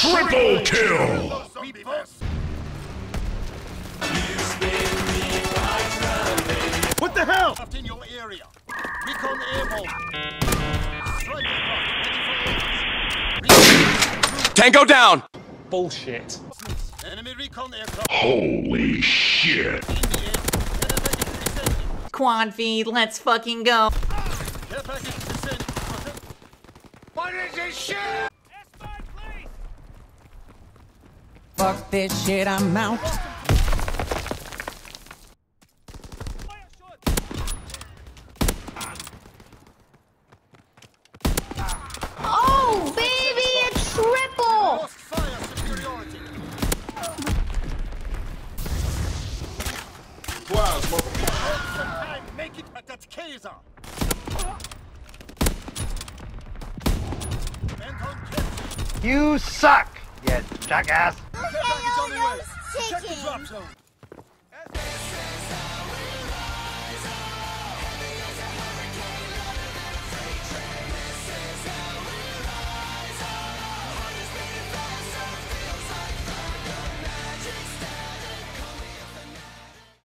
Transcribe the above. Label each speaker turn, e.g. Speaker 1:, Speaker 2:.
Speaker 1: Triple kill!
Speaker 2: What the hell?
Speaker 3: In your area. Recon airborne. Strike
Speaker 4: Tango down!
Speaker 2: Bullshit.
Speaker 3: enemy recon aircraft.
Speaker 1: Holy shit!
Speaker 5: Quad feed, let's fucking go.
Speaker 3: Care package descending.
Speaker 4: What is this shit?
Speaker 5: Fuck this shit, I'm out.
Speaker 6: Oh, baby, a triple!
Speaker 3: Lost fire superiority. Time, make it at that Kaiser.
Speaker 7: You suck, you jackass.
Speaker 3: Care package on the way. Check the drop zone.